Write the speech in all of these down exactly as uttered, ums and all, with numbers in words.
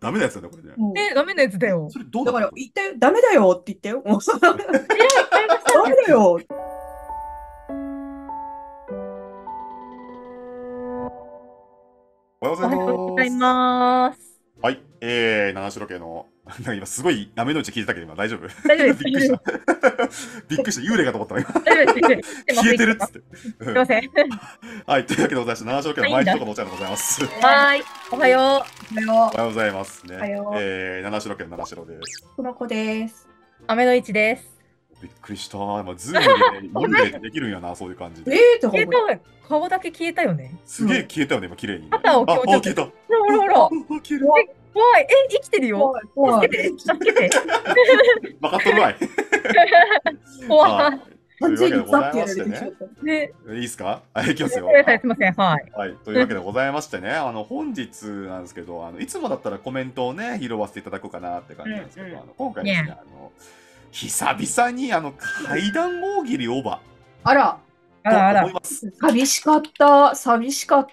ダメなやつだね、これね。 もうえ、ダメなやつだよ。 それどうだからだったの？ 言ったよ。ダメだよって言ったよ。もうダえらい、やりましたんメです。 だよ。 おはようございおはようございます。 ます。 はい、えー、七種系の、なんか今すごい舐めの内聞いてたけど、今大丈夫？ 大丈夫です。 びっくりした。びっくりした。幽霊かと思ったの今。 大丈夫です。大丈夫です。 消えてるっつすって。 いません。 はい、というわけでございまして、七種系のあ、いいんだ。 毎日とかのお茶でございます。 はーい。おはよおはよおはようございますね。 おはよう。 えー、七種系の七種です。 この子です。 う。雨の位置です。 びっくりした。今、ズームでね、 ごめん。 幽霊できるんやな、そういう感じえで。 ーとか消え思って。 た。顔だけ消えたよね。 すげえ消えたよね、今、綺麗にね。あ、あ、 肩を今日ちょっと。 消えた。 ほらほらほら。 あ、消える。 怖い、 怖い。え、生きてるよ。 怖い、怖い。 助けて。助けて。 バカっとるわい。 怖はい。 い。 というわけ完全にザでございってやられてましてね。 しまった。 ね。 いいですか？はい、いきますよ。 ごめんなさい。すいません。はい。 はい。というわけでございましてね、あの、本日なんですけど、あの、いつもだったらコメントをね、拾わせていただこうかなって感じなんですけど、 うんうんあの、今回ですね、 ねあの、久々にあの、階段大喜利オーバあら、 あらあーと思いら。 ます。 寂しかった。寂しかった。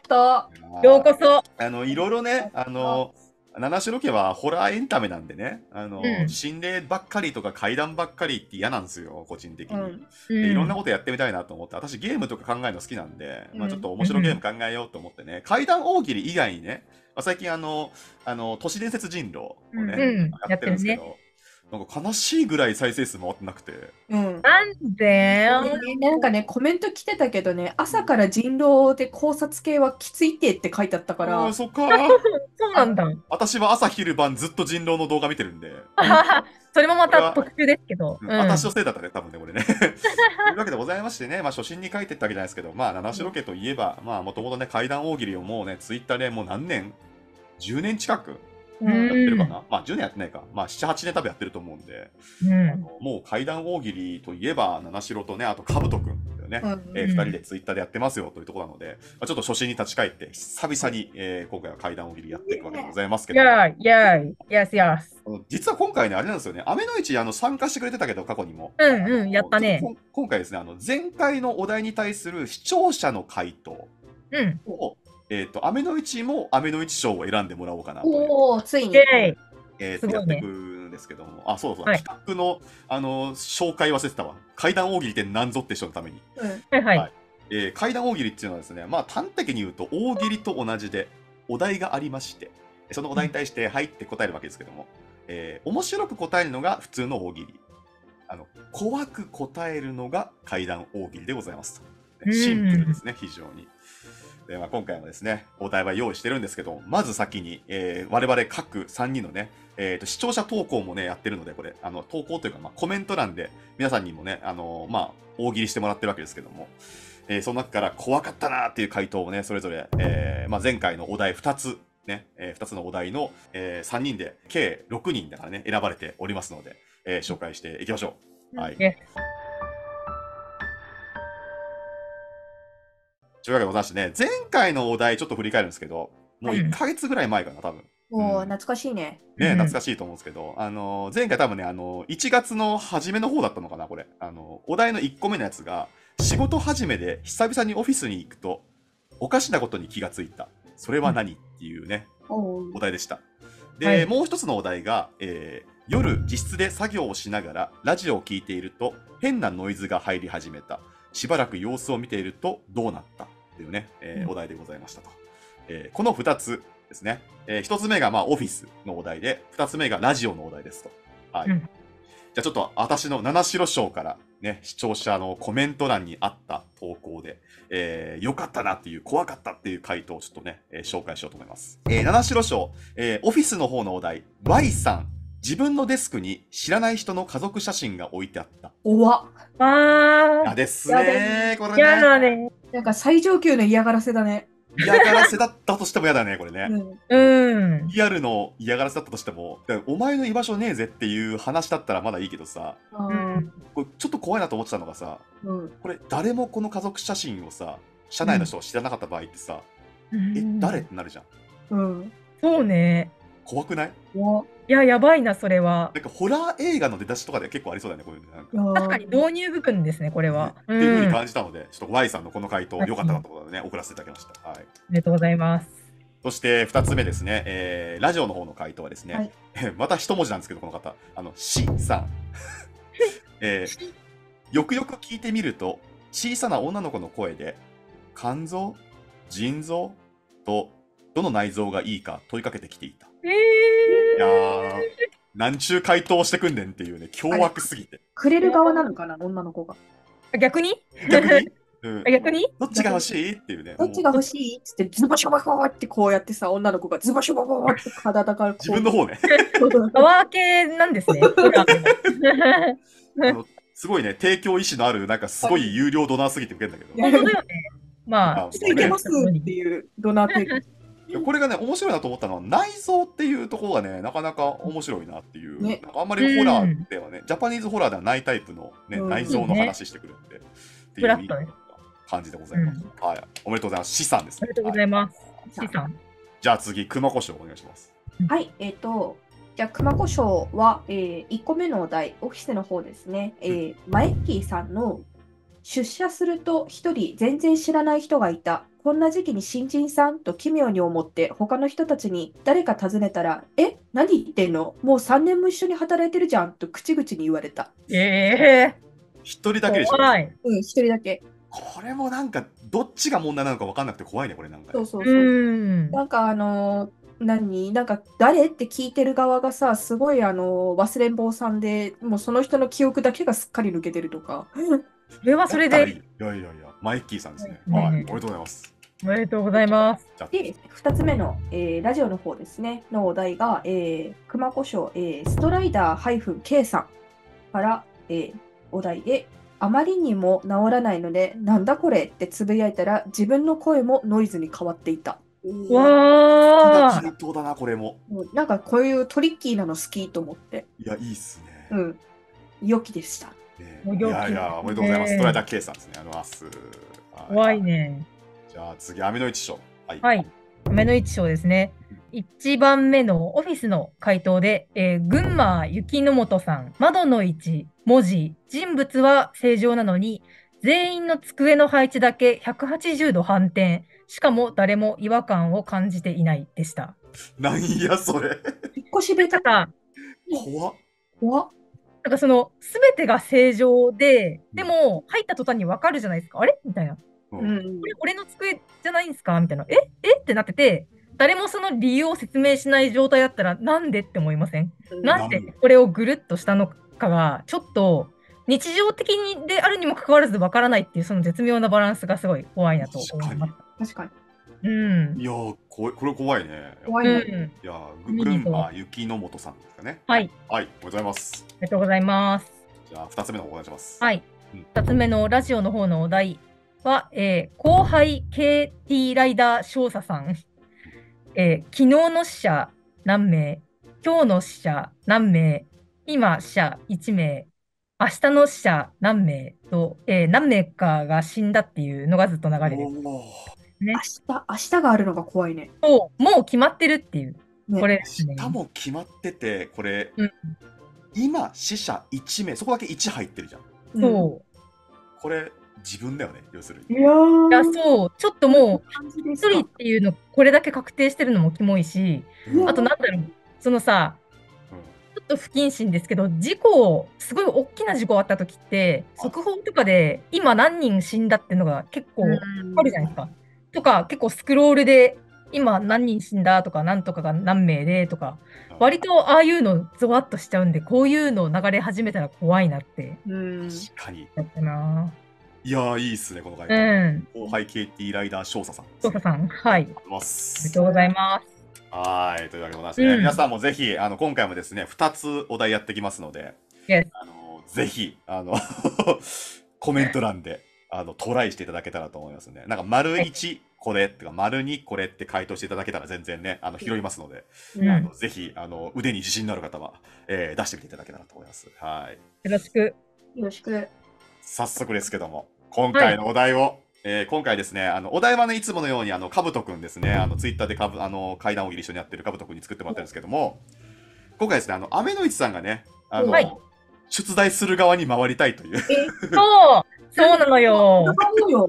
ようこそ。 あの、いろいろね、あの、七種家はホラーエンタメなんでね、あの、 うん心霊ばっかりとか怪談ばっかりって嫌なんですよ、個人的に。 うん。 でいろんなこことやってみたいなと思って、私ゲームとか考えるの好きなんで、まあちょっうんと面白いゲーム考えようと思ってね、怪談大喜利以外にね、まあ、最近あの、あの、都市伝説人狼をね、 うんやってるんですけど、なんか悲しいぐらい再生数回ってなくて、 うん。 なんでなんかね、コメント来てたけどね、朝から人狼で考察系はきついってって書いてあったかあら、 あ、そっか。 そうなんだ。 私は朝昼晩ずっと人狼の動画見てるんで、 それもまこれはた特殊ですけど。うん。 うん私のせいだったね、多分ね、これね。というわけでございましてね、まあ、初心に書いてったわけじゃないですけど、まあ、七種家といえば、まあ、もともとね、怪談大喜利をもうね、ツイッターでもう何年 ?じゅう 年近くううんん。 やってるかな、まあ、じゅうねんやってないか。まあ、なな、はちねん多分やってると思うんで、 うん。 もう怪談大喜利といえば、七代とね、あと、かぶとくんだよね。 うんえー、二人でツイッターでやってますよというところなので、まあ、ちょっと初心に立ち返って、久々に、えー今回は怪談大喜利やっていくわけでございますけど、 イェーイ、イェーイ、イエスイエス。 あの実は今回ね、あれなんですよね、雨の市あの参加してくれてたけど、過去にも。 うんうん、やったね。 ちょっとこん今回ですね、あの前回のお題に対する視聴者の回答うん。 を、えっ、と、雨の市も雨の市賞を選んでもらおうかなという、 おー、ついに。 イェーイ。 えーすごいねとやっていくんですけども、あ、そうそう、 はい企画の、あの紹介忘れてたわ。怪談大喜利って何ぞって人のために。 うん。 はいはい。 はいえー怪談大喜利っていうのはですね、まあ端的に言うと大喜利と同じで、お題がありまして、そのお題に対して、はいって答えるわけですけども、えー面白く答えるのが普通の大喜利。あの、怖く答えるのが怪談大喜利でございますと。ねシンプルですね、非常に。で、まあ、今回もですね、お題は用意してるんですけど、まず先に、えー我々各さんにんのね、えーと、視聴者投稿もね、やってるので、これ、あの、投稿というか、まあ、コメント欄で皆さんにもね、あのまあ、大喜利してもらってるわけですけども、えーその中から怖かったなーっていう回答をね、それぞれ、えーまあ、前回のお題ふたつ、ね、えふたつのお題の、えーさんにんで、計ろくにんだからね、選ばれておりますので、えー紹介していきましょう。はい。 イエというわけでございましてね、前回のお題ちょっと振り返るんですけど、もういっかげつぐらい前かな、多分。 おー、 うん懐かしいね。 ね、 うん懐かしいと思うんですけど、あのー前回多分ね、あのーいちがつの初めの方だったのかな、これ。あのーお題のいっこめのやつが、仕事始めで久々にオフィスに行くと、おかしなことに気がついた。それは何っていうね、 おーお題でした。で、 はいもう一つのお題が、えー夜自室で作業をしながらラジオを聞いていると変なノイズが入り始めた。しばらく様子を見ているとどうなったっていうね、えーうんお題でございましたと。えーこのふたつですね。えー、ひとつめがまあオフィスのお題で、ふたつめがラジオのお題ですと。はい。 うんじゃあちょっと私の七代賞からね、視聴者のコメント欄にあった投稿で、えー、よかったなっていう、怖かったっていう回答をちょっとね、えー紹介しようと思います。えー、七代賞、えー、オフィスの方のお題、Y さん、自分のデスクに知らない人の家族写真が置いてあった。 おわ。 わ嫌ですやだねー、こー。やれね。 だね。 なんか最上級の嫌がらせだね。 嫌がらせだったとしても嫌だね、これね。 うん。 うん。 リアルの嫌がらせだったとしても、だからお前の居場所ねえぜっていう話だったらまだいいけどさ、 あーうん。 これちょっと怖いなと思ってたのがさ、 うん。 これ誰もこの家族写真をさ、社内の人が知らなかった場合ってさ、 うんえ、誰ってなるじゃん。 うん。 そうね。 怖くない？ おわ。 いや、やばいな、それは。 なんかホラー映画の出だしとかで結構ありそうだよね、こういうのなんか。 確かに導入部分ですね、これは。 っていうふうにうん。あ感じたので、ちょっと Y さんのこの回答、良かったなと思ってね、送らせていただきました。はい。 りがとうございます。 そしてふたつめですね、えーラジオの方の回答はですね、 はいまた一文字なんですけど、この方、あの、しさん。えーよくよく聞いてみると、小さな女の子の声で、肝臓腎臓と、どの内臓がいいか問いかけてきていた。 えいやー、なんちゅう回答してくんねんっていうね、凶悪すぎて。 くれる側なのかな、女の子が。 ー、逆に逆に、うん、 逆にどっちが欲しいっていうね。 どっちが欲しいっつって、ズバシャババってこうやってさ、女の子がズバシャバババって体からこう。 自分の方ね。 パワー系なんですね。ホラーのあのすごいね、提供意志のある、なんかすごい有料ドナーすぎて受けんだけど。 本当だよね。まあ、 あいけますっていうドナーテーいやこれがね、面白いなと思ったのは、内臓っていうところがね、なかなか面白いなっていう。 ねなんかあんまりホラーではね、ジャパニーズホラーではないタイプの、ねうん内臓の話してくるんで、っていうフラットね感じでございます。はい。おめでとうございます。資産ですね。 ありがとうござはいます。 はい資産。 じゃあ次、熊胡椒お願いします。 はい、えっ、と、じゃあ、熊胡椒は、えー、いっこめのお題、オフィスの方ですね。えー、マエッキーさんの出社すると一人全然知らない人がいた。こんな時期に新人さんと奇妙に思って他の人たちに誰か尋ねたら、え、何言ってんのもうさんねんも一緒に働いてるじゃんと口々に言われた。 え一人だえけでしょ。 怖い。 うん、一人だけ。 これもなんか、どっちが問題なのか分かんなくて怖いね、これなんかね。 そうそうそう。 うん。 なんかあのー何なんか誰って聞いてる側がさ、すごいあのー忘れん坊さんで、もうその人の記憶だけがすっかり抜けてるとか。 それはそれでだったらいい。いやいやいや、マイッキーさんですね。 うんはい。おめでとうございます。 おめでとうございます。 じゃあ、 で、ふたつめの、えーラジオの方ですね、のお題が、えー、熊胡椒、えーストライダー -K さんから、えーお題で、あまりにも治らないので、なんだこれってつぶやいたら、自分の声もノイズに変わっていた。 わー。 回答だな、これも。 もうなんかこういうトリッキーなの好きと思って、 いや、いいっすね。 うん、良きでした。 ねもう良きいやいや、おめでとうございます。 ねストライダー K さんですね。ありがとうございます。は怖いね。 じゃあ次、アメノイチ賞。はい。 はい。目の一章ですね。いちばんめのオフィスの回答で、えー群馬雪の本さん、窓の位置、文字、人物は正常なのに、全員の机の配置だけひゃくはちじゅうど反転、しかも誰も違和感を感じていないでした。 なんや、それ。 引っ越しベタなんか、 怖っ。 怖っ。 なんかその、すべてが正常で、でも、入った途端にわかるじゃないですか。あれみたいな。 ううんんこれ、俺の机じゃないんですかみたいな。ええってなってて、誰もその理由を説明しない状態だったら、なんでって思いませんうんなんでこれをぐるっとしたのかが、ちょっと日常的にであるにもかかわらずわからないっていう、その絶妙なバランスがすごい怖いなと思いました。 確かうに。 ん。 いやーこれ、これ怖いね。 怖いね。 うん。 いやー、ぐ見に行こう群馬雪の本さんですかね。 はい。 はい、おめでとうございます。 ありがとうございます。 じゃあ、二つ目の方お願いします。 はいうん。 二つ目のラジオの方のお題は、えー後輩 ケーティー ライダー少佐さん。えー昨日の死者何名、今日の死者何名、今死者いち名、明日の死者何名と、えー何名かが死んだっていうのがずっと流れてる。 おー明日、明日があるのが怖いね。 もう、もう決まってるっていう、 ねこれですね。 しかも決まってて、これ、 うん今、死者いち名、そこだけいち入ってるじゃん。 うんそこれ、自分だよね、要するに。 いやーう。いや、そう。ちょっともう、 感じです一人っていうの、これだけ確定してるのもキモいし、 うんあとなんだろう、そのさ、 うんちょっと不謹慎ですけど、事故、すごい大きな事故あった時って、速報とかで今何人死んだっていうのが結構わかるじゃないですか。とか、結構スクロールで今何人死んだとか、なんとかが何名でとか、割とああいうのゾワッとしちゃうんで、こういうの流れ始めたら怖いなってうん。 確かに。 やったな。 いやー、いいっすね、この回う答。 ん。 後輩 ケーティー ライダー少佐さんですね。 捜査さん、はい。 ありがとうございまありすがとうございます。 はい、というわけでございますね。 うん皆さんもぜひ、あの、今回もですね、ふたつお題やってきますので、 Yes あの、ぜひ、あの、コメント欄で、あの、トライしていただけたらと思いますね。なんか、丸いちこれとか、丸にこれって回答していただけたら全然ね、あの、拾いますので、 うんあのぜひ、あの、腕に自信のある方は、えー出してみていただけたらと思います。はい。 よろしく。 よろしく。 早速ですけども、今回のお題を、えー今回ですね、あの、お題はね、いつものように、あの、かぶとくんですね、あの、ツイッターでかぶ、あの、階段を一緒にやってるかぶとくんに作ってもらってるんですけども、今回ですね、あの、アメノイチさんがね、あの、 はい出題する側に回りたいという。 え、 そうそうなのよ。 そうよ。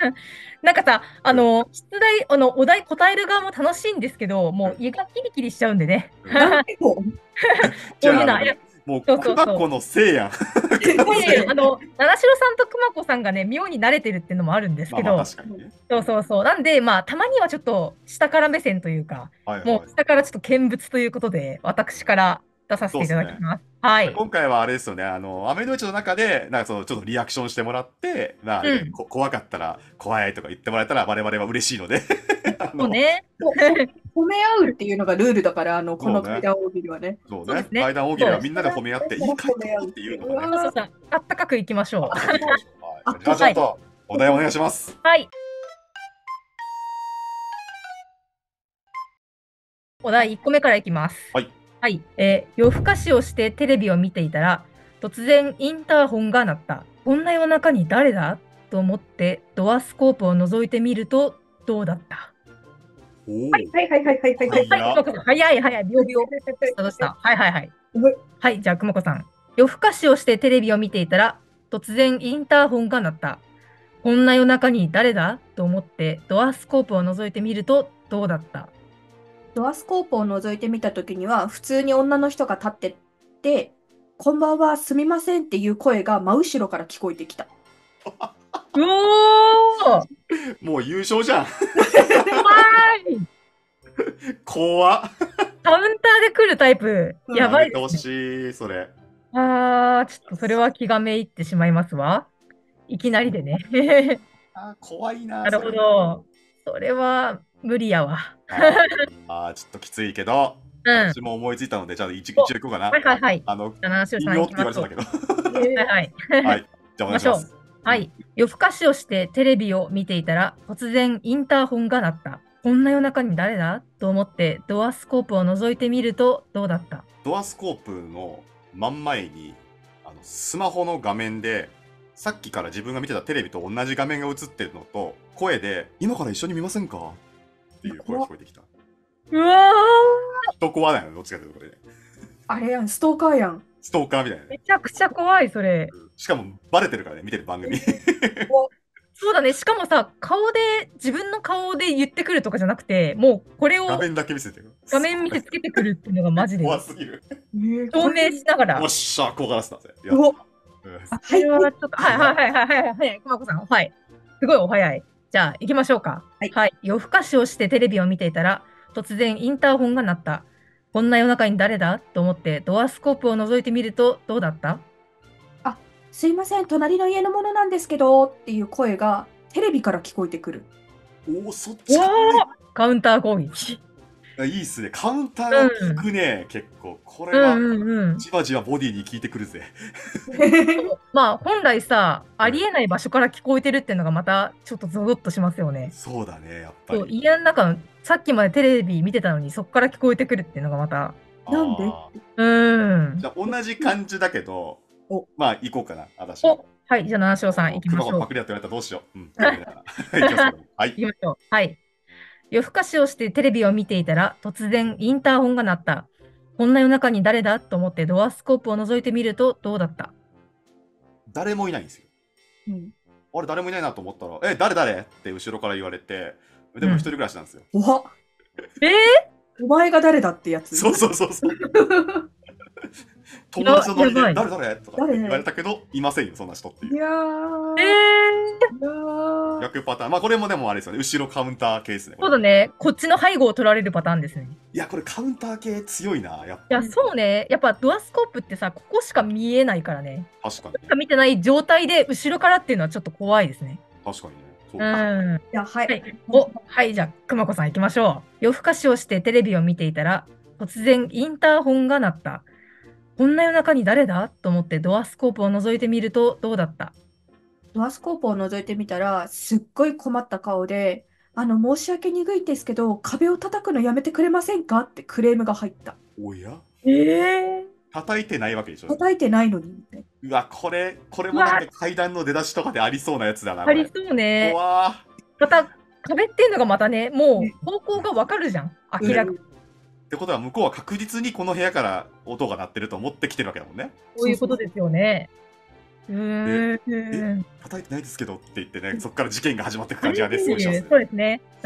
なんかさ、あの、出題、あの、お題答える側も楽しいんですけど、もう胃がキリキリしちゃうんでね。 なんでこう。 じゃあこういうのは、いや、 もう、 そうそうそう熊子のせいやん。 いやいやあの、七代さんと熊子さんがね、妙に慣れてるっていうのもあるんですまあまあけど、 確かにね。 そうそうそう。なんで、まあ、たまにはちょっと下から目線というか、 はいはい。 もう下からちょっと見物ということで、私から出させていただきます。はい。 今回はあれですよね、あの、アメノイチの中で、なんかその、ちょっとリアクションしてもらって、まあ、 うんこ怖かったら、怖いとか言ってもらえたら、我々は嬉しいので、あの、 そうね。 褒め合うっていうのがルールだから、あの、このそうね階段大喜利はね。 そうねそうです、ね階段大喜利はみんなで褒め合って、いい回答っていうのがね、 そうそうそう。あったかくいきましょう。 はいじゃあちょっと、お題お願いします。 はい。お題いっこめからいきます。 はい。 はい。えー夜更かしをしてテレビを見ていたら、突然インターホンが鳴った。こんな夜中に誰だと思ってドアスコープを覗いてみると、どうだった？ おお、 はいはいはいはいはいはいはい。 早っはい、早い早い、秒秒。どうしたはいはいはいはい。 はい、じゃあ、くまこさん。夜更かしをしてテレビを見ていたら、突然インターホンが鳴った。こんな夜中に誰だと思ってドアスコープを覗いてみると、どうだった？ ドアスコープを覗いてみたときには、普通に女の人が立ってて、こんばんは、すみませんっていう声が真後ろから聞こえてきた。 うおーもう優勝じゃん。 はい怖っ。 カウンターで来るタイプ。 うんやばいやめてほですね。 しい、それ。 あー、ちょっとそれは気がめいってしまいますわ。いきなりでね。 あー怖いな、 なるほそれ。 ど。それは無理やわ。 あーあー、ちょっときついけど、 うん。 私も思いついたので、じゃあ一一お応いこうかなは。いはいはい。 あの、 じゃあ、七代微さん妙って言わ行きましょう。 れてたけど。 はいはい。 はい。じゃあお願いします。 はい。夜更かしをしてテレビを見ていたら、突然インターホンが鳴った。こんな夜中に誰だと思ってドアスコープを覗いてみると、どうだった？ ドアスコープの真ん前に、あのスマホの画面で、さっきから自分が見てたテレビと同じ画面が映ってるのと、声で、今から一緒に見ませんかっていう声が聞こえてきた。 うわ人怖だよね、どっちかというとこれね。 あれやん、ストーカーやん。 ストーカーみたいなー、 ね。 めちゃくちゃ怖い、それ。 しかもバレてるからね、見てる番組。 そうだね。しかもさ、顔で、自分の顔で言ってくるとかじゃなくて、もうこれを画面だけ見せてる。 画面見てつけてくるっていうのがマジで怖すぎる。 証明しながら。 よっしゃ、怖がらせたぜ。やっおたうんあそれはちょっと、はいはいはいはいはいはい、くまこさん、はい。すごいお早い。じゃあ、行きましょうか。 はい夜更かしをしてテレビを見ていたら、突然インターホンが鳴った。こんな夜中に誰だと思ってドアスコープを覗いてみると、どうだった？ すいません、隣の家のものなんですけどっていう声がテレビから聞こえてくる。 おお、そっちおか。 ーカウンター攻撃。 いいっすね。カウンターが効くね、結構。これは、 うんうんうん。 じわじわボディに効いてくるぜ。 まあ、本来さ、ありえない場所から聞こえてるっていうのがまたちょっとゾゾッとしますよね。 そうだね、やっぱそう、 り。 家の中の、さっきまでテレビ見てたのに、そこから聞こえてくるっていうのがまた、 なんであうーんーじ。ゃあ同じ感じだけどお、 まあ行こうかな、私。 お、はい、じゃあ、七章さん行きましょう熊がパ。クリだって言われたらどうしよう。うん。はい、行きますよはい。 行きましょう。はい。夜更かしをしてテレビを見ていたら、突然インターホンが鳴った。こんな夜中に誰だと思ってドアスコープを覗いてみると、どうだった？ 誰もいないんですよ。 うんあれ、誰もいないなと思ったら、え、誰誰って後ろから言われて、でも一人暮らしなんですよ。 おは、 えお前が誰だってやつ。 そうそうそうそう。友達のノリで、 やばい誰誰とかって言われたけど、いませんよ、そんな人っていう。 いやー、 えー、 いやー逆パターン。まあこれもでもあれですよね。後ろカウンター系ですね。これそうだね。こっちの背後を取られるパターンですね。 いや、これカウンター系強いな。やっいや、そうね。やっぱドアスコープってさ、ここしか見えないからね。 ぱ確かにねしか。見てない状態で後ろからっていうのはちょっと怖いですね。 確かにね。そううか。 ん。 いや、はい。 はい。お、はい、じゃあ、くまこさん行きましょう。夜更かしをしてテレビを見ていたら、突然インターホンが鳴った。こんな夜中に誰だと思ってドアスコープを覗いてみると、どうだった？ ドアスコープを覗いてみたら、すっごい困った顔で、あの、申し訳にくいんですけど、壁を叩くのやめてくれませんかってクレームが入った。 おやええ叩いてないわけでしょ。 叩いてないのに、みたいな。 うわ、これ、これもなんか階段の出だしとかでありそうなやつだな。 ありこれそうね。 怖ーまた、壁っていうのがまたね、もう方向がわかるじゃん。明らかに。 ってことは向こうは確実にこの部屋から音が鳴ってると思ってきてるわけだもんね。 そういうことですよね。 うで、 ーえ、 ん。 叩いてないですけどって言ってね、そこから事件が始まっていく感じがね、すごいしますね。 そうですね。うん。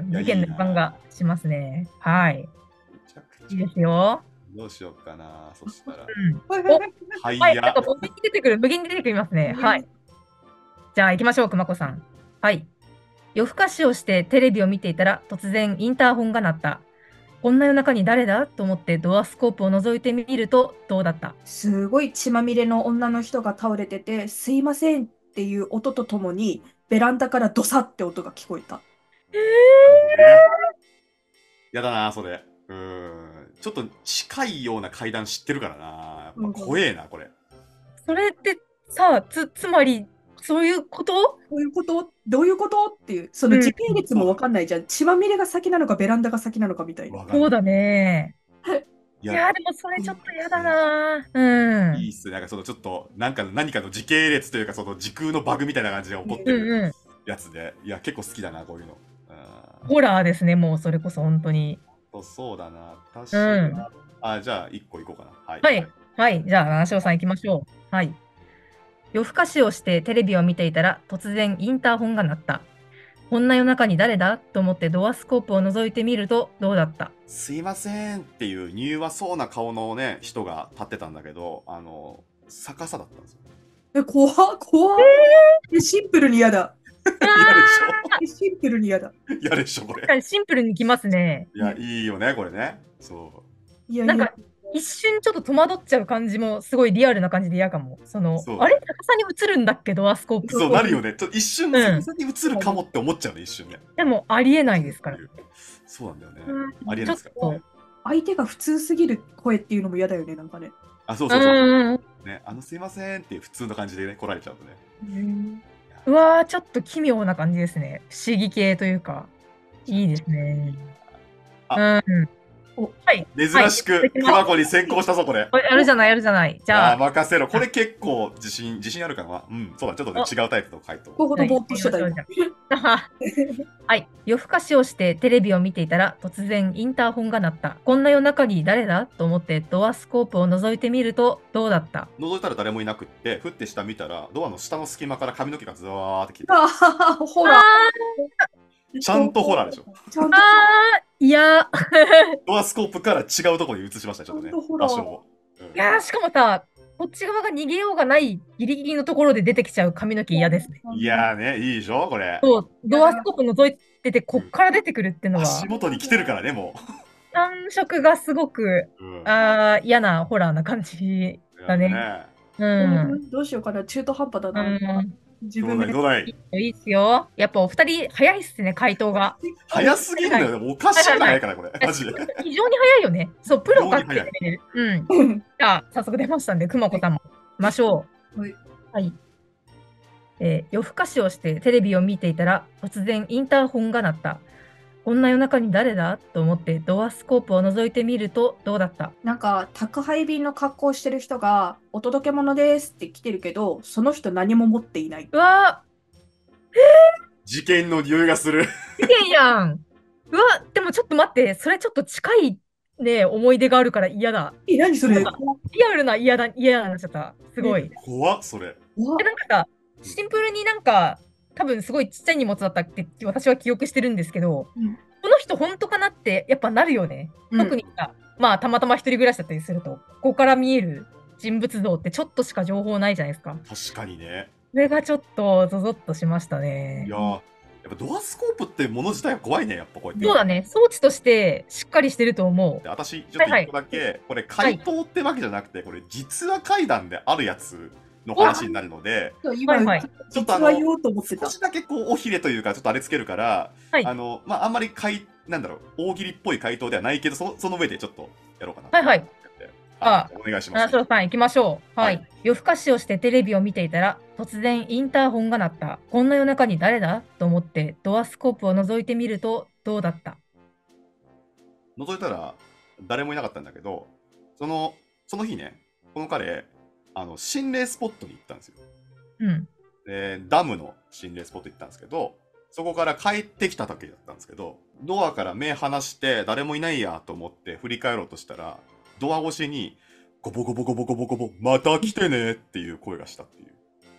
いや、 事件のいいな。 予感がしますね。はい。 めちゃくいいちゃ。 ですよ。 どうしようかな、そしたら。 うん。 はいはいお、 はいはいはい、ちょっや。 と無限に出てくる、無限に出てきますね。はい。じゃあ行きましょう、くまこさん。はい。夜更かしをしてテレビを見ていたら突然インターホンが鳴った。こんな夜中に誰だと思ってドアスコープを覗いてみるとどうだった？ すごい血まみれの女の人が倒れてて、すいませんっていう音とともに、ベランダからドサって音が聞こえた。 えなるほどね。やだな、それ。うーん。ちょっと近いような階段知ってるからな。やっぱ怖えな、これ。 それってさ、つ、つまり、そういうこと？ どういうことどういうことっていう、その時系列もわかんないじゃん。血まみれが先なのか、ベランダが先なのかみたいな。 わかんない。 そうだね。 いや、 いや、でもそれちょっと嫌だな。うん。 いいっすね。なんかそのちょっと、なんか何かの時系列というか、その時空のバグみたいな感じで起こってうんるうやつで、いや、結構好きだな、こういうの。 ん。ホラーですね、もうそれこそ本当に。 うん、そうだな。確うかに。 ん。 あ、じゃあ、一個いこうかな。はい。 はい。はい。じゃあ、七尾さん行きましょう。はい。夜更かしをしてテレビを見ていたら突然インターホンが鳴った。こんな夜中に誰だと思ってドアスコープを覗いてみるとどうだった？ すいませんっていう柔和そうな顔のね、人が立ってたんだけど、あの、逆さだったんですよ。 え、怖っ、怖っ。えシンプルに嫌だ。 嫌でしえシンプルに嫌だ。 ょ嫌でしょ、これ。 確かにシンプルにきますね。 いや、いいよね、これね。そいやいや、 なんか一瞬ちょっと戸惑っちゃう感じもすごいリアルな感じで嫌かも。その、 そうあれ逆さに映るんだっけドアスコーう。 プ。 そうなるよね。ちょっと一瞬、 うん逆さに映るかもって思っちゃうね、一瞬ね。 でもありえないですから。 そうなんだよね。 うんありえないですからね。 相手が普通すぎる声っていうのも嫌だよね、なんかね。 あ、そううそうそう。 ん。 ね、あの、すいませんっていう普通の感じでね、来られちゃうとね。 うんうわー、ちょっと奇妙な感じですね。不思議系というか。いいですね。 あうん。 おはい。 珍しく、 はいくまこに先行したぞ、これ。 あやるじゃない、やるじゃない。じゃああ、 あ、 任せろ。これ結構自信、自信あるかな。うん、そうだ、ちょっとね、違うタイプの回答。 ほどぼーっとしてたよ。 はい。夜更かしをしてテレビを見ていたら突然インターホンが鳴った。こんな夜中に誰だと思ってドアスコープを覗いてみるとどうだった？ 覗いたら誰もいなくって、ふって下見たら、ドアの下の隙間から髪の毛がずわーってきてた。 ああ、ほら。 ちゃんとホラーでしょ。 ちゃんとあー、いや、 ドアスコープから違うところに移しました、ちょっとねちゃんとホ。ラー場所を。うんいやーしかもさ、こっち側が逃げようがないギリギリのところで出てきちゃう髪の毛嫌ですね。 いやーね、いいでしょ、これ。 そう、ドアスコープ覗いてて、こっから出てくるっていうのは足、元に来てるからね、も感触がすごく、 う。うんあー嫌なホラーな感じだね。 ねうん。 どうしようかな、中途半端だうな。 ん。 どうだい、 自分で。 どうだい。 いいっすよ。やっぱお二人早いっすね、回答が。 早すぎんだよ、おかしいぐらい早いから、これ。マジで。 非常に早いよね。そう、プロかって非常に言ってうん。じゃあ、早速出ましたんで、くまこさんも。見ましょう。 はい。 はい。えー夜更かしをしてテレビを見ていたら、突然インターホンが鳴った。こんな夜中に誰だと思ってドアスコープを覗いてみるとどうだった？ なんか、宅配便の格好をしてる人が、お届け物ですって来てるけど、その人何も持っていない。 うわ事件の匂いがする。 ー、事件やん。うわ、でもちょっと待って、それちょっと近いね、思い出があるから嫌だ。 え、何それなんかリアルな嫌だ、嫌になっちゃった。すごい。 怖っ、それ。 怖っえ、なんかさ、シンプルになんか、多分すごいちっちゃい荷物だったって私は記憶してるんですけど、 うんこの人本当かなってやっぱなるよね。 うん特にさ、まあたまたま一人暮らしだったりすると、ここから見える人物像ってちょっとしか情報ないじゃないですか。 確かにね。 それがちょっとゾゾッとしましたねいや。ー、やっぱドアスコープってもの自体が怖いね、やっぱこうやって。 そうだね、装置としてしっかりしてると思で私、ちょっと一個だけ、これ、怪盗ってわけじゃなくて、これ、実話怪談であるやつの話になるので、 今、 はいはいちょっとあの実は言おうと思ってた少。しだけこう、尾ひれというか、ちょっとあれつけるから、 はいあの、まあ、あんまり怪、なんだろう、大喜利っぽい回答ではないけど、そその上でちょっとやろうかな。 はいはい。 あ、お願いします。 七尾さん行きましょう。はい。 はい夜更かしをしてテレビを見ていたら、突然インターホンが鳴った。こんな夜中に誰だと思ってドアスコープを覗いてみるとどうだった？ 覗いたら、誰もいなかったんだけど、その、その日ね、この彼、あの、心霊スポットに行ったんですよ。 うん。 で、ダムの心霊スポット行ったんですけど、そこから帰ってきた時だったんですけど、ドアから目離して誰もいないやと思って振り返ろうとしたら、ドア越しにゴボゴボゴボゴボゴボ、また来てねっていう声がしたっていう。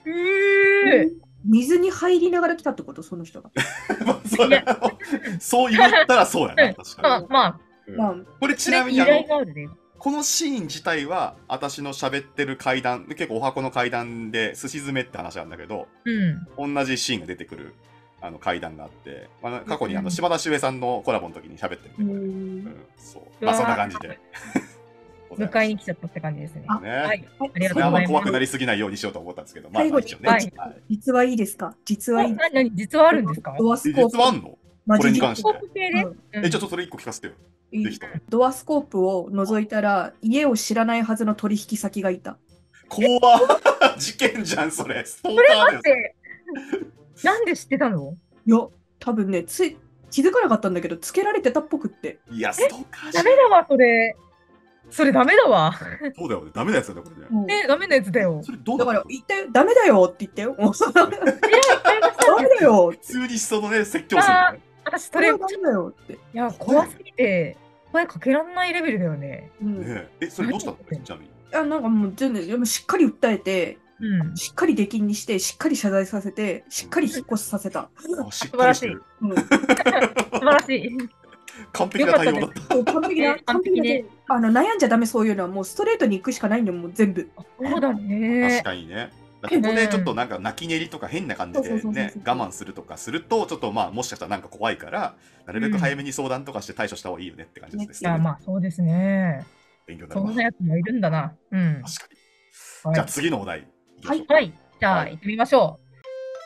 えー、 水に入りながら来たってこと、その人が。 まあそうやなそう言ったらそうやな、確かに。 まあまあ、 うんまあ、 これちそれ由なみにあの来があるね。 このシーン自体は私の喋ってる階段、結構お箱の階段で寿司詰めって話なんだけど、 うん。 同じシーンが出てくるあの階段があって、まあ、過去にあうんの島田秀平さんのコラボの時に喋ってるうね、これ。うんん。 そう。 うわーまあそんな感じで。 迎えに来ちゃったって感じですね。 あね。 はい。 はいありがとうねあんまございます。 怖くなりすぎないようにしようと思ったんですけど、まあ最後にまあ一応ね。 はいはい実はいいですか、実はいいですな、なに、実はあるんですか？ ドアスえコープ。 実はあんのマジ実これに関してスコープ系で、 うんうんえ、ちょっとそれ一個聞かせてよ。 いいぜひとも。 ドアスコープを覗いたら、家を知らないはずの取引先がいた。 怖っ事件じゃん、それ。ストーカーだよ。 待って、なんで知ってたの？ いや、多分ね、つい気づかなかったんだけど、つけられてたっぽくって。 いや、ストーカーじゃん。 ダメだわ、それ。それダメだわ。 そうだよね。ダメなやつだね、これね。 うんね、ダメなやつだよ。 それどうだからだったの言ったよ、ダメだよって言ったよ。もうダメだよ普通にそのね、説教するのね。 私、それ、 それはダメだよって。 いや、怖すぎて、声かけらんないレベルだよね。 うん、いねえ、えそれどうしたのちなみに。 や、なんかもう全然、でもしっかり訴えて、 うん。 しっかり出禁にして、しっかり謝罪させて、しっかり引っ越しさせた。 あしっかりしてる。 うん、 素晴らしい。 完璧な対応だった。 そう完璧な、 ね完璧ねあの悩んじゃダメ、そういうのはもうストレートに行くしかないんだよ、もう全部。 そうだね確。かにね。ここでちょっとなんか泣き寝入りとか変な感じでそうそうそうねそう我慢するとかするとちょっとまあもしかしたらなんか怖いからなるべく早めに相談とかして対処した方がいいよねって感じですね。 いや、まあ、そうですね。 勉強になるわそんなやつもいるんだな。うん。 確かに。 はいじゃあ次のお題いきましょう。 はい。じゃあ、 はい行ってみましょう。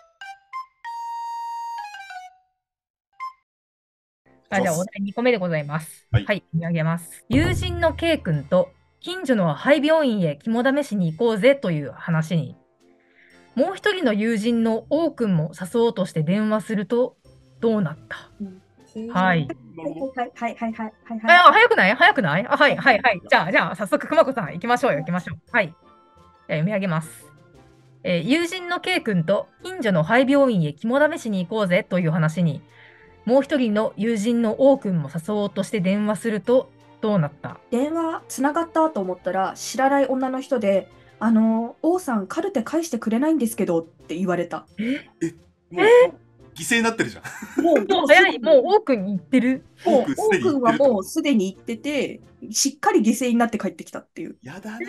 あ、じゃあ、お題にこめでございます。 はいはい、読み上げます。友人の K 君と近所の廃病院へ肝試しに行こうぜという話に、もう一人の友人の O 君も誘おうとして電話すると、どうなったはい。 なるほど。 はいはいはいはいはいあ、 は早くない早くないあ、はいはいはい。じゃあ、じゃあ、早速、くまこさん、行きましょうよ、行きましょう。はい。じゃあ、読み上げます。えー友人の K 君と近所の廃病院へ肝試しに行こうぜという話に、もう一人の友人の O 君も誘おうとして電話すると、どうなったい。電話つながったと思ったら、知らない女の人で、あの、王さん、カルテ返してくれないんですけどって言われた。 もう犠牲になってるじゃん。 もう、 もう早い、もう O 君に行ってる。 もう多くすでに王君は言ってるともうすでに行ってて、しっかり犠牲になって帰ってきたっていう。 やだな。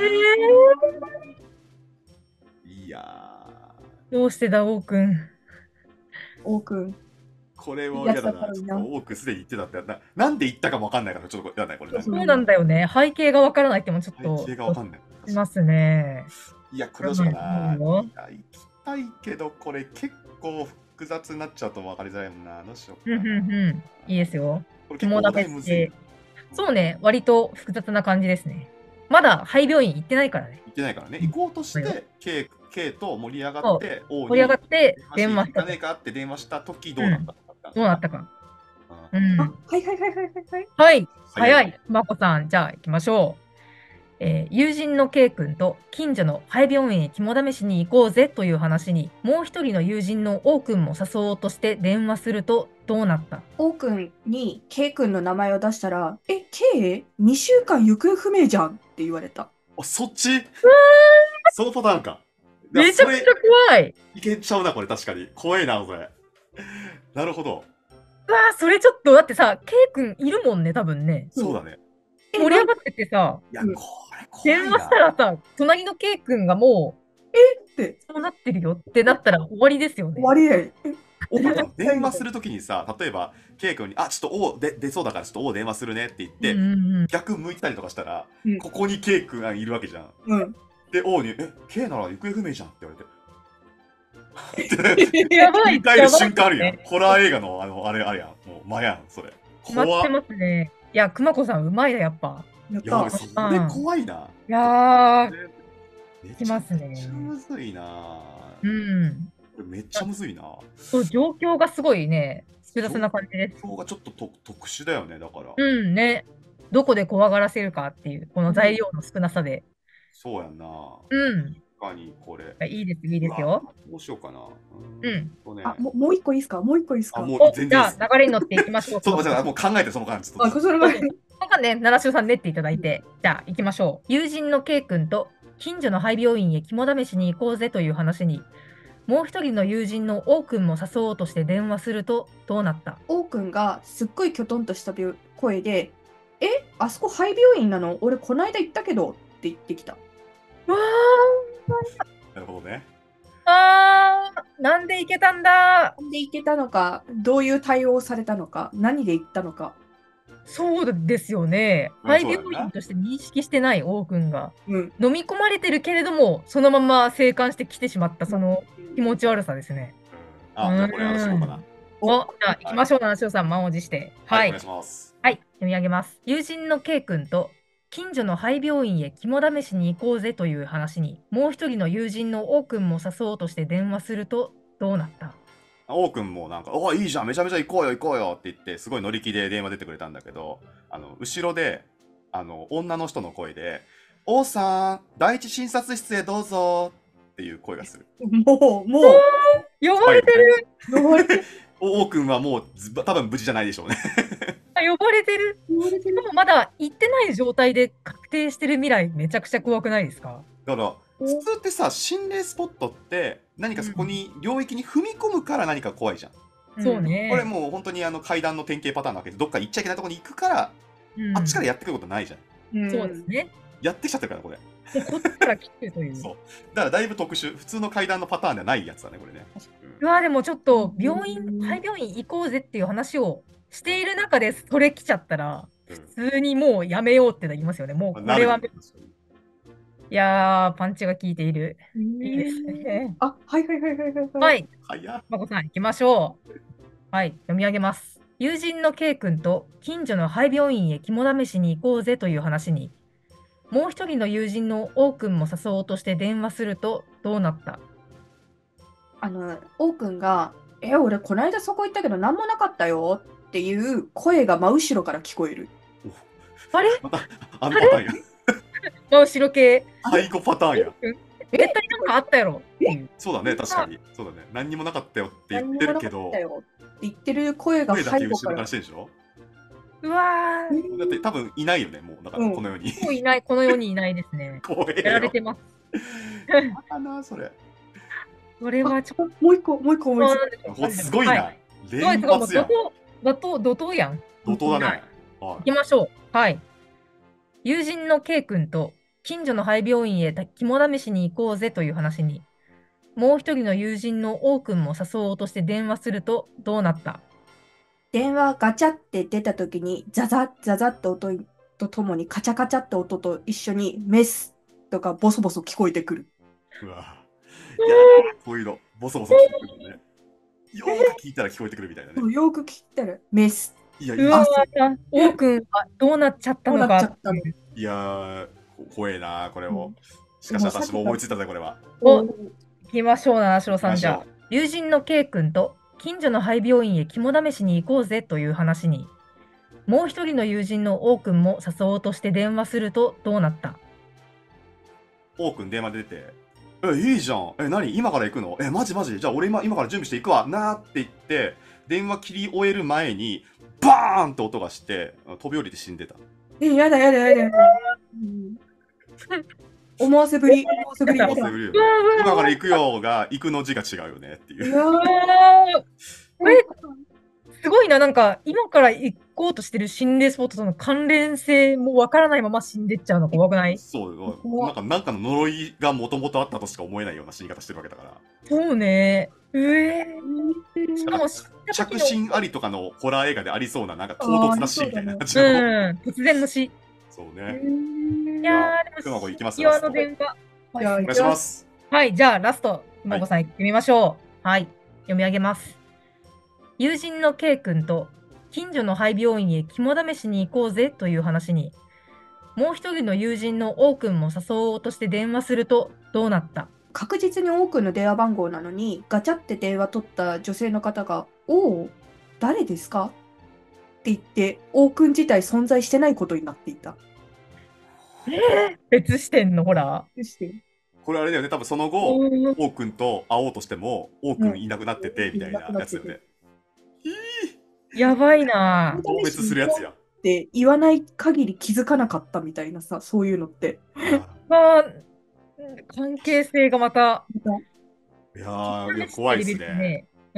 いやどうしてだ、O 君。 王君。 ーこれは嫌だいやだな。 からなちょっと多くすでに言ってたってななんで言ったかもわかんないからちょっと嫌だねこれね。 そうそうなんだよね。背景がわからないってもちょっと、 背景がわかんない。 しますね。 いや、これどうしようかな。いうんや、行きたいけど、これ結構複雑になっちゃうと分かりづらいもんな。どうしよううんかな。 うんうん。いいですよ。 これ結構お題むずい。 そうね、割と複雑な感じですね。まだ廃病院行ってないからね。 行ってないからね。行こうとしはて、K, K と盛り上がって、O 盛り上がって電話した行かねえかって電話した時どうなったのか。 どうなったか。ううんん。 あ、はいはいはいはいはいはい。 はい。早早い。まこさん、じゃあ行きましょう。えー友人の K 君と近所の廃病院へ肝試しに行こうぜという話に、もう一人の友人の O 君も誘おうとして電話するとどうなった王君に K 君の名前を出したら、え、K?に 週間行方不明じゃんって言われた。 あ、そっちそのパターンか。いやめちゃくちゃそれ怖い。 いけちゃうな、これ確かに。怖いな、それ。なるほど。 うわーそれちょっと、だってさ、K 君いるもんね、多分ね。 そうだね。 え盛り上がっててさ、 いや、 うんこれ怖いな。 電話したらさ、隣の K 君がもう、 ってそうなってるよってなったら終わりですよね。 終わりだよ。えお電話するときにさ、例えば、K 君に、あ、ちょっと O で出そうだから、ちょっと O 電話するねって言って、 うんうんうん逆向いてたりとかしたら、 うんここに K 君がいるわけじゃん。 うん。 で、O に、え、K なら行方不明じゃんって言われて。 やばい。 振り返る瞬間あるやん。 やばいホラー映画の、あの、あれあるやん。もう、間やん、それ。 決まって怖っ。 ますね。いや、熊子さん、うまいな、やっぱ。 やっやばい、 た。 それ怖いな。 いやー、 めきますねめっちゃむずいな。 うん。 これめっちゃむずいな。 そう、状況がすごいね、複雑な感じです。 今日がちょっとと特殊だよね、だから。 うんね。どこで怖がらせるかっていう、この材料の少なさで。 そうやんな。 うん。 確かにこれ。 いいです、いいですうわよ。 どうしようかな。 うんとねあ、もうもう一個いいですかもう一個いいですかあもうお、 全然じゃあ、流れに乗っていきましょう。 ちょっと待って、もう考えて、その間ちょっあ、 と。 それ前に。 ここね、奈良塩さん練っていただいて、じゃあ行きましょう。友人の K 君と近所の廃病院へ肝試しに行こうぜという話に、もう一人の友人の王くんも誘おうとして電話するとどうなった？ 王くんがすっごいきょとんとしたび声で、え、あそこ廃病院なの？俺こないだ行ったけどって言ってきた。 わなるほどね。 ーあー、なんで行けたんだ。 なんで行けたのか、どういう対応をされたのか、何で行ったのか。 そうですよね。 うん廃そうだよな病院として認識してない王くんが、 うん。 飲み込まれてるけれども、そのまま生還してきてしまったその気持ち悪さですね。 うんあ、じゃあこれ話しようかな。 お、じゃあ行きましょう、七潮さん、満を持して。 は、 はいいお願い。します。 はい、読み上げます。友人の K 君と近所の廃病院へ肝試しに行こうぜという話に、もう一人の友人の O 君も誘おうとして電話するとどうなった？ 王くんもなんか、おいいじゃん、めちゃめちゃ行こうよ、行こうよって言って、すごい乗り気で電話出てくれたんだけど、あの、後ろで、あの、女の人の声で、王さん、第一診察室へどうぞっていう声がする。 もう、もう、 呼ばれてる、 呼ばれてる。 王くんはもうず、多分無事じゃないでしょうね。 あ呼ばれてる。 呼ばれてる。 でもまだ行ってない状態で確定してる未来、めちゃくちゃ怖くないですか？ だから、普通ってさ、心霊スポットって、何かそこに、領域に踏み込むから何か怖いじゃん。 そうね。 これもう本当にあの階段の典型パターンなわけで、どっか行っちゃいけないところに行くから、 うんあっちからやってくることないじゃん。 うん。 そうですね。 やってきちゃってるから、これ。 もうこっちから来てるという。 そう。だからだいぶ特殊。普通の階段のパターンではないやつだね、これね。 うわでもちょっと病院、 うん廃病院行こうぜっていう話をしている中でそれ来ちゃったら、 うん普通にもうやめようってなりますよね。もうこれは、 なるよいやー、パンチが効いている。 うんいいですね。 あ、はいはいはいはいはい。。 はいい、 はいや。 まこさん行きましょう。はい、読み上げます。友人の K 君と近所の廃病院へ肝試しに行こうぜという話に、もう一人の友人の O 君も誘おうとして電話するとどうなった？ あの、王くんが、え、俺こないだそこ行ったけど何もなかったよっていう声が真後ろから聞こえる。 あれまた、あのパターンや。 真後ろ系。 背後パターンや。 絶対なんかあったやろっていう。 そうだね、確かに。そうだね。何にもなかったよって言何にもなかってるけどった、よって言ってる声が声だけ背後から後ろから。してるでしょ。 うわー、 だって多分いないよね、もう。だからうんこの世に。 もういない、この世にいないですね。 怖えよ。 やられてます。 またな、それ。 それはちょっもう一個、もう一個思いついた。 ほすごいはな。 すごい連すごい、もう発やん。 怒涛、怒涛、怒涛やん。 怒涛だはね。は行きましょう。はい。友人の K 君と近所の廃病院へ肝試しに行こうぜという話に、もう一人の友人の O 君も誘おうとして電話するとどうなった？ 電話ガチャって出た時にザザッザザッと音とともにカチャカチャって音と一緒にメスとかボソボソ聞こえてくる。 い。うわ。いや、こういうの、ボソボソ聞こえてくるね。よーく聞いたら聞こえてくるみたいなね。 よく聞いたらメス。 いや、 うわ今、 ー、O 君はどうなっちゃったのどうなっちゃか。 ったの？ いやー、こ怖えな、これをうん。 しかし私も思いついたぜ、これは。 お行きましょう、七代さん。 行きましょうじゃあ、友人の K 君と近所の廃病院へ肝試しに行こうぜという話に、もう一人の友人の O 君も誘おうとして電話するとどうなった？ 王くん電話出て、え、いいじゃん。え、何今から行くの？え、マジマジじゃあ俺今今から準備して行くわ。なーって言って、電話切り終える前に、バーンって音がして、飛び降りて死んでた。 え、やだやだやだやだ。うん思わせぶり、思わせぶりやだ。 忘れるよね今から行くよが、行くの字が違うよねっていう。 いやーうわーこれすごいな、なんか今から行こうとしてる心霊スポットとの関連性もわからないまま死んでっちゃうの怖くない？ そう、 怖なんか、なんかの呪いがもともとあったとしか思えないような死に方してるわけだから。 そうね。うえー。しかも死んだ着時の信ありとかのホラー映画でありそうな、なんか唐突な死みたいな感じの。 うん、突然の死。いそうね。 やー、で熊子も、 行きます岩の電話。 じゃあお願いします。 はい、じゃあラスト、まこさん行ってみましょう。はい、読み上げます。友人の K 君と近所の廃病院へ肝試しに行こうぜという話に、もう一人の友人の O 君も誘おうとして電話するとどうなった？ 確実に多くの電話番号なのに、ガチャって電話取った女性の方が、おお、誰ですかって言って、王くん自体存在してないことになっていた。 えー、別視点のホラこれあれだよね、多分そのー。 後、 うん王くんと会おうとしても、王くんいなくなってて、みたいなやつだよね。 やばいなぁ。 消滅するやつや。 って言わない限り気づかなかったみたいなさ、そういうのって。 あまあ、 関係性がまた、 いやー、いや怖いですね。 うん、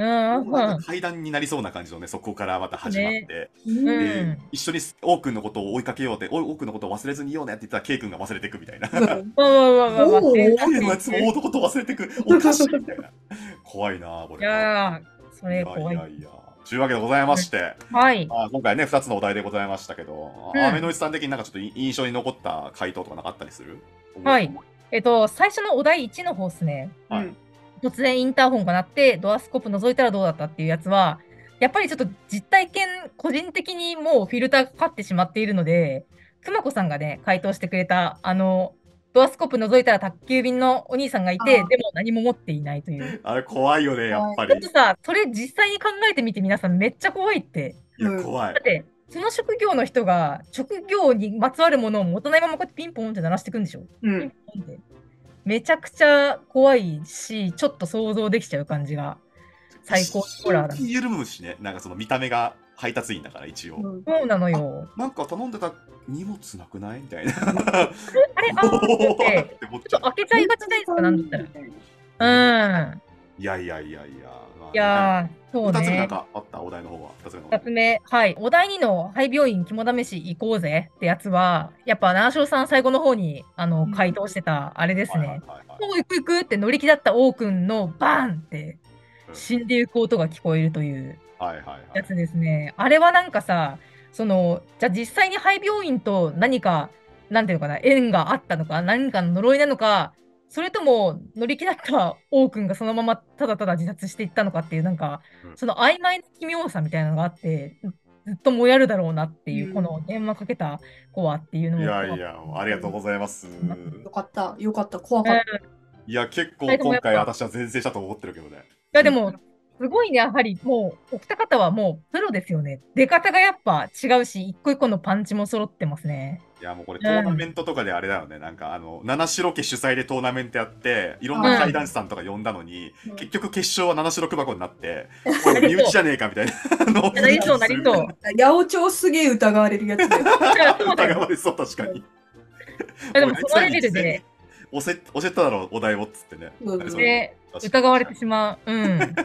なんか階段になりそうな感じのね、そこからまた始まって、 うでん。 一緒にオークンのことを追いかけようって、おオークンのことを忘れずにいようねって言ったら、ケイ君が忘れていくみたいな。 わわわわわ、 おー全ケイのやつもオーのことを忘れていく。おかしいみたいな。怖いなー、こいれ。 やー、そいやれ怖い。 いやいや。というわけでございまして、 はい。 あ今回ね、ふたつのお題でございましたけど、 うんアメノイスさん的になんかちょっと印象に残った回答とかなかったりする？ はい。えっと、最初のお題いちの方ですね。 はいうん突然インターホンが鳴ってドアスコープ覗いたらどうだったっていうやつは、やっぱりちょっと実体験、個人的にもうフィルターがかかってしまっているので、くまこさんがね、回答してくれた、あの、ドアスコープ覗いたら宅急便のお兄さんがいて、 あーでも何も持っていないという。 あれ怖いよね、やっぱりちょっと。さ、それ実際に考えてみて皆さんめっちゃ怖いって。 いや、怖いだっ。て、その職業の人が職業にまつわるものを持たないままこうやってピンポンって鳴らしていくんでしょ、 うんピンポンって。めちゃくちゃ怖いし、ちょっと想像できちゃう感じが最高ホラーだ。 一瞬緩むしね、なんかその見た目が配達員だから一応。 うんそうなのよ。 なんか頼んでた荷物なくないみたいな。 あれ、あーっておーっってて思っちゃうちょっと開けちゃいがちないですか、なんだったら。うん。 いやいやいやいや。まあいやー、そう二つ目なんね。 かあったお題の方は。二つ目の方二つ目、はい。お題にの廃病院肝試し行こうぜってやつは、やっぱ、七章さん最後の方に、あの、 うん回答してた、あれですはいはいね。 はいはいもう行く行くって乗り気だった王くんのバーンってうん死んでいく音が聞こえるというはいはいはいやつですね。あれはなんかさ、その、じゃあ実際に廃病院と何か、なんていうのかな、縁があったのか、何かの呪いなのか、それとも乗り気だった王くんがそのままただただ自殺していったのかっていう、なんか、 うんその曖昧な奇妙さみたいなのがあって、ずっともやるだろうなっていう、 うんこの電話かけた子はっていうのいも。 やいや、ありがとうございます。 よかった、よかった、怖かった。 いや、結構はいでもやっぱ今回私は全然したと思ってるけどね。 いやでも、すごいね、やはりもう、お二方はもうプロですよね。出方がやっぱ違うし、一個一個のパンチも揃ってますね。 いやもうこれトーナメントとかであれだよね、なんかあの七代家主催でトーナメントやっていろんな怪談師さんとか呼んだのに、 うん結局決勝は七代箱になっておい身内じゃねえかみたいなのなりそう、なりそう。 八百長すげえ疑われるやつで。 そうだよ。 疑われそう確かに。 でもおいそのレベルで、 教え教えただろうお題をっつってね。 うんそうで確かに疑われてしまう。うん。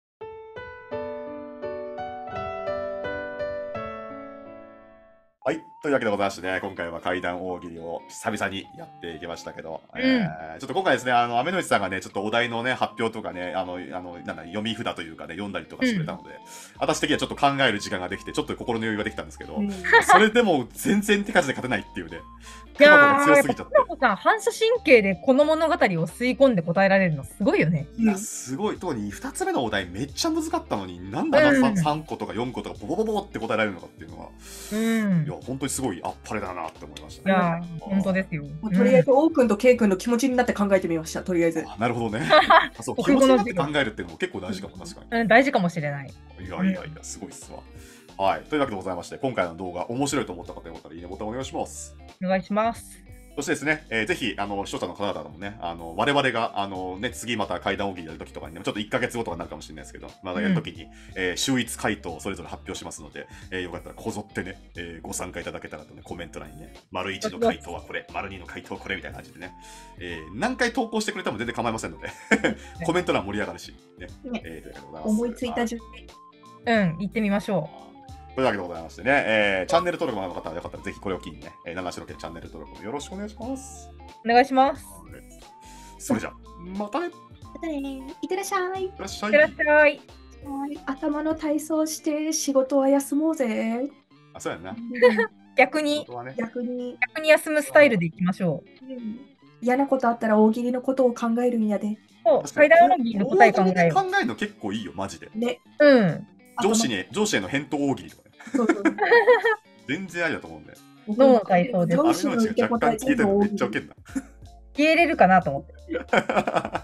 はい、というわけでございましてね、今回は怪談大喜利を久々にやっていきましたけど、 うんえーちょっと今回ですね、あの、アメノイチさんがね、ちょっとお題のね、発表とかね、あの、あの、なんだ、読み札というかね、読んだりとかしてくれたので、私的にはちょっと考える時間ができて、ちょっと心の余裕ができたんですけど、 うんそれでも全然手数で勝てないっていうね、 いや熊子がー、 強すぎちゃってやっぱ、コさん、反射神経でこの物語を吸い込んで答えられるのすごいよね。 いや、すごい。特にふたつめのお題めっちゃ難かったのに、なんであんなうんさん, 個とかよんことかボボボボって答えられるのかっていうのは、 うん。 いや、本当にすごいあっぱれだなって思いましたね。 いやー、本当ですよ。 もうとりあえず、王くんとケイくんの気持ちになって考えてみました、とりあえず。 あなるほどね。あそう気国語の持ちになって考えるっていうのも結構大事かも、確かに。 うん、大事かもしれない。 いやいやいや、すごいっすわ。はい。というわけでございまして、今回の動画、面白いと思った方よかったらいいねボタンお願いします。 お願いします。 そしてですね、えーぜひ、あの、視聴者の方々もね、あの、我々が、あの、ね、次また怪談大喜利やるときとかにね、ちょっといっかげつごとかになるかもしれないですけど、まだやるときに、えー秀逸回答をそれぞれ発表しますので、えーよかったらこぞってね、えーご参加いただけたらとね、コメント欄にね、丸いちの回答はこれ、丸にの回答はこれみたいな感じでね、えー何回投稿してくれても全然構いませんので、コメント欄盛り上がるし、ね、 ねえーというわけでございます。 思いついた順で。 うん、行ってみましょというわけでございましてね、えーチャンネル登録の方はよかったらぜひこれを機にね、えー、七代家チャンネル登録もよろしくお願いします。 う。お願いします。 それじゃあ、またね、いっまたねいってらっしゃい。 てらっしゃい。 いってらっしゃい。 はい頭の体操して仕事は休もうぜ。 あ、そうやんな。 逆に本、当はね、 逆に、 逆に休むスタイルでいきましょう。 うん嫌なことあったら大喜利のことを考えるんやで。 そう、 確かに階段大喜利の答え考えよ大喜利で考えるの結構いいよ、マジで。 ね。 う。うん。 上司に、上司への返答大喜利とかね。 そうそう全然ありだと思うんで。 脳の体操ですアメ上司のノイチが若干消えてるのめっちゃウケんな。 消えれるかなと思って。